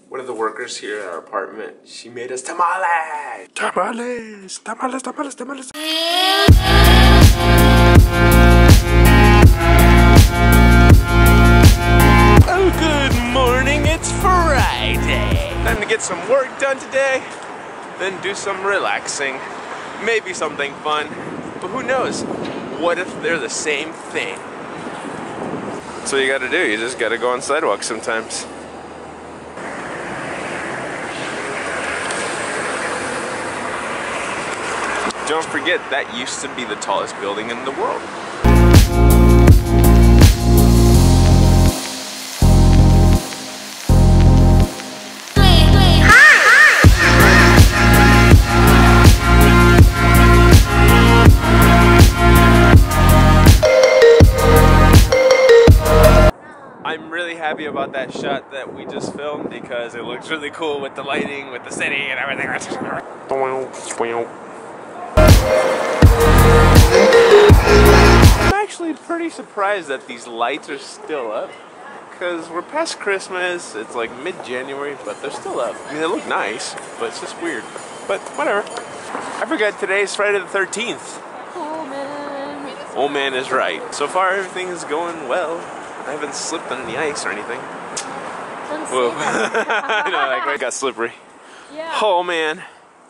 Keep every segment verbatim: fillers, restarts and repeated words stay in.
one of the workers here at our apartment, she made us tamales! Tamales! Tamales, tamales, tamales! Oh, good morning, it's Friday! Time to get some work done today, then do some relaxing. Maybe something fun, but who knows? What if they're the same thing? That's what you gotta do, you just gotta go on sidewalks sometimes. Don't forget, that used to be the tallest building in the world. I'm really happy about that shot that we just filmed because it looks really cool with the lighting, with the city and everything. I'm actually pretty surprised that these lights are still up because we're past Christmas, it's like mid-January, but they're still up. I mean, they look nice, but it's just weird. But whatever. I forgot today's Friday the thirteenth. Oh man. Oh man is right. So far everything is going well. I haven't slipped on any ice or anything. Whoa. I know, like I got slippery. Yeah. Oh man.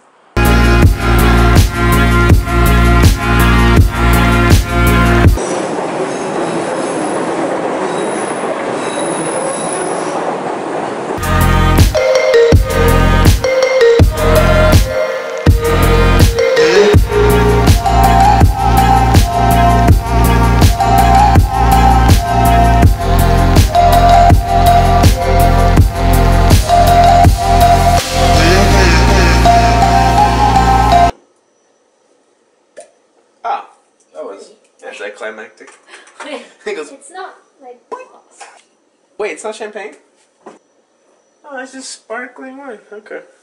Ah, that was anticlimactic. He goes, it's not like. wait, it's not champagne? Oh, it's just sparkling wine. Okay.